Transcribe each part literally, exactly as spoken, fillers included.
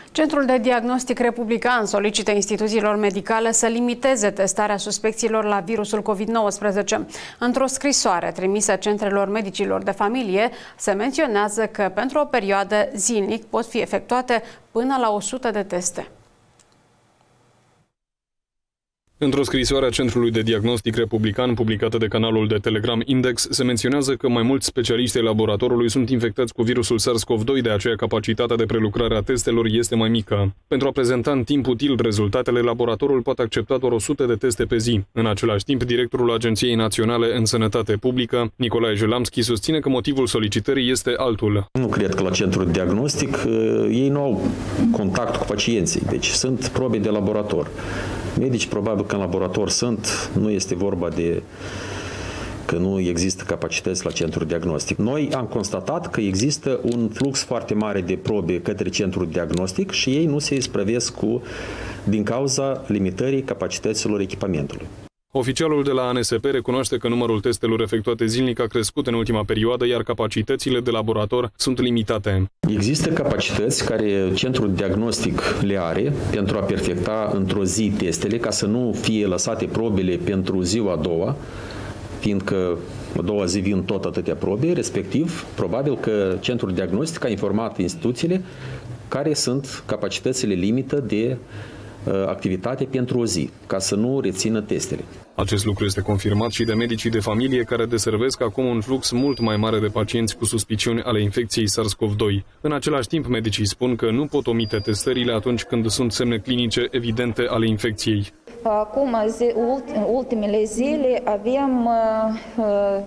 Centrul de Diagnostic Republican solicită instituțiilor medicale să limiteze testarea suspecților la virusul COVID nouăsprezece. Într-o scrisoare trimisă centrelor medicilor de familie, se menționează că pentru o perioadă zilnic pot fi efectuate până la o sută de teste. Într-o scrisoare a Centrului de Diagnostic Republican publicată de canalul de Telegram Index, se menționează că mai mulți specialiști ai laboratorului sunt infectați cu virusul SARS-CoV doi, de aceea capacitatea de prelucrare a testelor este mai mică. Pentru a prezenta în timp util rezultatele, laboratorul poate accepta doar o sută de teste pe zi. În același timp, directorul Agenției Naționale în Sănătate Publică, Nicolae Jelamski, susține că motivul solicitării este altul. Nu cred că la Centrul de Diagnostic ei nu au contact cu pacienții, deci sunt probe de laborator. Medici probabil că în laborator sunt, nu este vorba de că nu există capacități la centrul diagnostic. Noi am constatat că există un flux foarte mare de probe către centrul diagnostic și ei nu se isprăvesc cu, din cauza limitării capacităților echipamentului. Oficialul de la A N S P recunoaște că numărul testelor efectuate zilnic a crescut în ultima perioadă, iar capacitățile de laborator sunt limitate. Există capacități care centrul diagnostic le are pentru a perfecta într-o zi testele, ca să nu fie lăsate probele pentru ziua a doua, fiindcă a doua zi vin tot atâtea probe, respectiv, probabil că centrul diagnostic a informat instituțiile care sunt capacitățile limită de activitate pentru o zi, ca să nu rețină testele. Acest lucru este confirmat și de medicii de familie, care deservesc acum un flux mult mai mare de pacienți cu suspiciuni ale infecției SARS-CoV doi. În același timp, medicii spun că nu pot omite testările atunci când sunt semne clinice evidente ale infecției. Acum, ultimele zile, avem uh,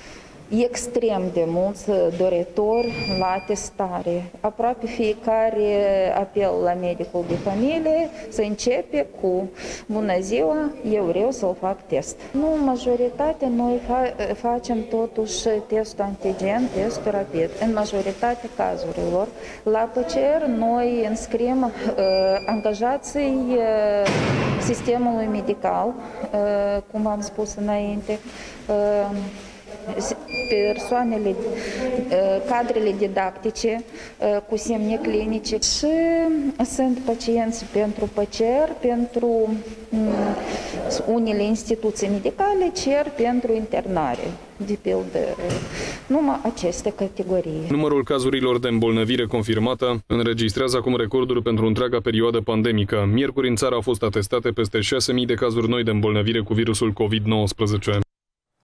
extrem de mulți doritori la testare. Aproape fiecare apel la medicul de familie să începe cu: bună ziua, eu vreau să-l fac test. Nu, majoritatea noi fa facem totuși testul antigen, testul rapid. În majoritatea cazurilor, la P C R noi înscriem uh, angajații uh, sistemului medical, uh, cum am spus înainte, uh, persoanele, cadrele didactice cu semne clinice și sunt pacienți pentru P C R, pentru unele instituții medicale cer pentru internare, de pildă, numai aceste categorii. Numărul cazurilor de îmbolnăvire confirmată înregistrează acum recorduri pentru întreaga perioadă pandemică. Miercuri în țară au fost atestate peste șase mii de cazuri noi de îmbolnăvire cu virusul COVID nouăsprezece.